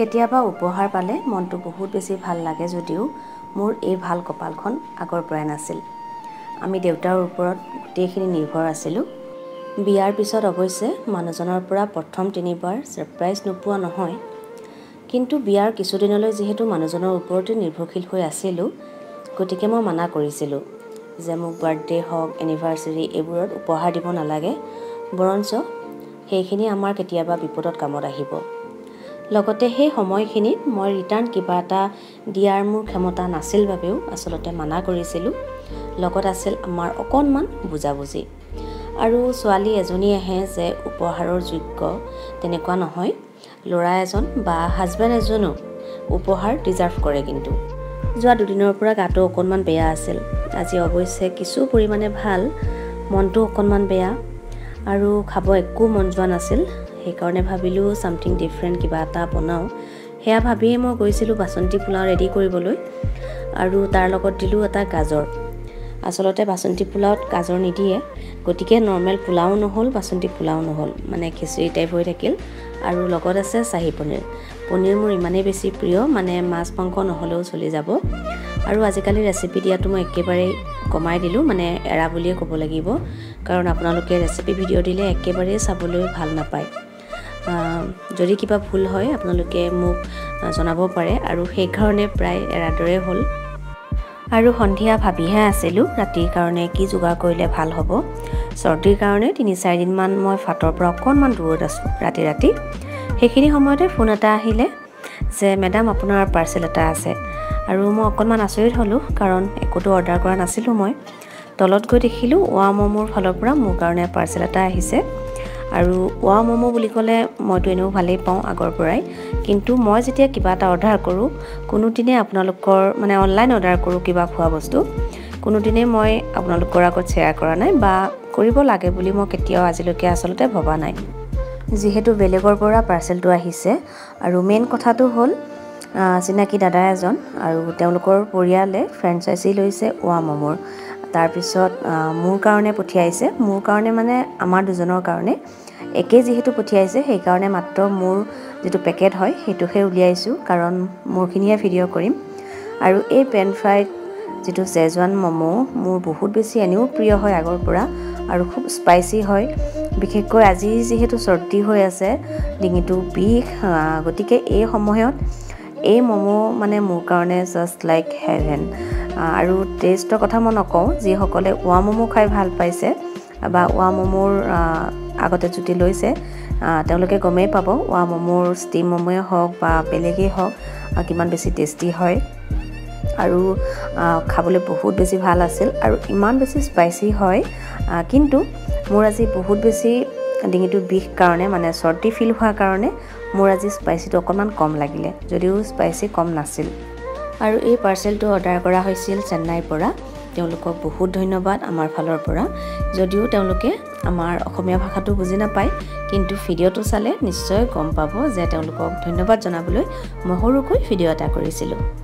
কেতিয়াবা উপহাৰ পালে মনটো বহুত বেছি ভাল লাগে যদিও মোৰ এই ভাল কপালখন আগৰ পৰাই নাছিল। আমি দেউতাৰ ওপৰত গোটেইখিনি নিৰ্ভৰ আছিলোঁ। বিয়াৰ পিছত অৱশ্যে মানুহজনৰ পৰা প্ৰথম 3বাৰ ছাৰপ্ৰাইজ নোপোৱা নহয়, কিন্তু বিয়াৰ কিছুদিনলৈ যিহেতু মানুহজনৰ ওপৰতে নিৰ্ভৰশীল হৈ আছিলোঁ, গতিকে মই মানা কৰিছিলোঁ যে মোক বাৰ্থডে হওক এনিভাৰ্চাৰী এইবোৰত উপহাৰ দিব নালাগে, বৰঞ্চ সেইখিনি আমাৰ কেতিয়াবা বিপদত কামত আহিব। লগতে সেই সময়খিনিত মই ৰিটাৰ্ণ কিবা এটা দিয়াৰ মোৰ ক্ষমতা নাছিল বাবেও আচলতে মানা কৰিছিলোঁ। লগত আছিল আমাৰ অকণমান বুজাবুজি। আৰু ছোৱালী এজনীয়েহে যে উপহাৰৰ যোগ্য তেনেকুৱা নহয়, ল'ৰা এজন বা হাজবেণ্ড এজনো উপহাৰ ডিজাৰ্ভ কৰে। কিন্তু যোৱা দুদিনৰ পৰা গাটো অকণমান বেয়া আছিল। আজি অৱশ্যে কিছু পৰিমাণে ভাল, মনটো অকণমান বেয়া আৰু খাব একো মন যোৱা নাছিল। সেইকাৰণে ভাবিলোঁ ছামথিং ডিফাৰেণ্ট কিবা এটা বনাওঁ। সেয়া ভাবিয়েই মই গৈছিলোঁ বাচন্তি পোলাও ৰেডি কৰিবলৈ আৰু তাৰ লগত দিলোঁ এটা গাজৰ। আচলতে বাচন্তি পোলাওত গাজৰ নিদিয়ে, গতিকে নৰ্মেল পোলাও নহ'ল, বাচন্তি পোলাও নহ'ল, মানে খিচিৰি টাইপ হৈ থাকিল। আৰু লগত আছে চাহী পনীৰ। পনীৰ মোৰ ইমানেই বেছি প্ৰিয়, মানে মাছ মাংস নহ'লেও চলি যাব। আৰু আজিকালি ৰেচিপি দিয়াটো মই একেবাৰেই কমাই দিলোঁ, মানে এৰা বুলিয়ে ক'ব লাগিব, কাৰণ আপোনালোকে ৰেচিপি ভিডিঅ' দিলে একেবাৰেই চাবলৈ ভাল নাপায়। যদি কিবা ভুল হয় আপোনালোকে মোক জনাব পাৰে, আৰু সেইকাৰণে প্ৰায় এৰাৰ দৰে হ'ল। আৰু সন্ধিয়া ভাবিহে আছিলোঁ ৰাতিৰ কাৰণে কি যোগাৰ কৰিলে ভাল হ'ব। চৰ্দিৰ কাৰণে 3-4 দিনমান মই ফাটৰ পৰা অকণমান দূৰত আছোঁ ৰাতি। সেইখিনি সময়তে ফোন এটা আহিলে যে মেডাম আপোনাৰ পাৰ্চেল এটা আছে। আৰু মই অকণমান আচৰিত হ'লোঁ, কাৰণ একোতো অৰ্ডাৰ কৰা নাছিলোঁ মই। তলত গৈ দেখিলোঁ ৱা ম'ম'ৰ ফালৰ পৰা মোৰ কাৰণে পাৰ্চেল এটা আহিছে। আৰু ৱা ম'ম' বুলি ক'লে মইতো এনেও ভালেই পাওঁ আগৰ পৰাই, কিন্তু মই যেতিয়া কিবা এটা অৰ্ডাৰ কৰোঁ, কোনোদিনে আপোনালোকৰ মানে অনলাইন অৰ্ডাৰ কৰোঁ কিবা খোৱা বস্তু, কোনোদিনে মই আপোনালোকৰ আগত শ্বেয়াৰ কৰা নাই বা কৰিব লাগে বুলি মই কেতিয়াও আজিলৈকে আচলতে ভবা নাই। যিহেতু বেলেগৰ পৰা পাৰ্চেলটো আহিছে, আৰু মেইন কথাটো হ'ল চিনাকি দাদা এজন আৰু তেওঁলোকৰ পৰিয়ালে ফ্ৰেঞ্চাইজি লৈছে ৱা ম'ম'ৰ। তাৰপিছত মোৰ কাৰণে পঠিয়াইছে, মোৰ কাৰণে মানে আমাৰ দুজনৰ কাৰণে একেই যিহেতু পঠিয়াইছে, সেইকাৰণে মাত্ৰ মোৰ যিটো পেকেট হয় সেইটোহে উলিয়াইছোঁ, কাৰণ মোৰখিনিহে ভিডিঅ' কৰিম। আৰু এই পেন ফ্ৰাইড যিটো চেজৱান ম'ম' মোৰ বহুত বেছি এনেও প্ৰিয় হয় আগৰ পৰা, আৰু খুব স্পাইচি হয়। বিশেষকৈ আজি যিহেতু চৰ্দি হৈ আছে, ডিঙিটো বিষ, গতিকে এই সময়ত এই ম'ম' মানে মোৰ কাৰণে জাষ্ট লাইক হেভেন। আৰু টেষ্টৰ কথা মই নকওঁ, যিসকলে ৱা ম'ম' খাই ভাল পাইছে বা ৱা ম'ম'ৰ আগতে জুতি লৈছে তেওঁলোকে গমেই পাব ৱা ম'ম'ৰ ষ্টিম ম'ম'য়ে হওক বা বেলেগেই হওক কিমান বেছি টেষ্টি হয়। আৰু খাবলৈ বহুত বেছি ভাল আছিল, আৰু ইমান বেছি স্পাইচি হয়। কিন্তু মোৰ আজি বহুত বেছি ডিঙিটো বিষ কাৰণে, মানে চৰ্দি ফিল হোৱাৰ কাৰণে মোৰ আজি স্পাইচিটো অকণমান কম লাগিলে, যদিও স্পাইচি কম নাছিল। আৰু এই পাৰ্চেলটো অৰ্ডাৰ কৰা হৈছিল চেন্নাইৰ পৰা। তেওঁলোকক বহুত ধন্যবাদ আমাৰ ফালৰ পৰা, যদিও তেওঁলোকে আমাৰ অসমীয়া ভাষাটো বুজি নাপায়, কিন্তু ভিডিঅ'টো চালে নিশ্চয় গম পাব যে তেওঁলোকক ধন্যবাদ জনাবলৈ মই সৰুকৈ ভিডিঅ' এটা কৰিছিলোঁ।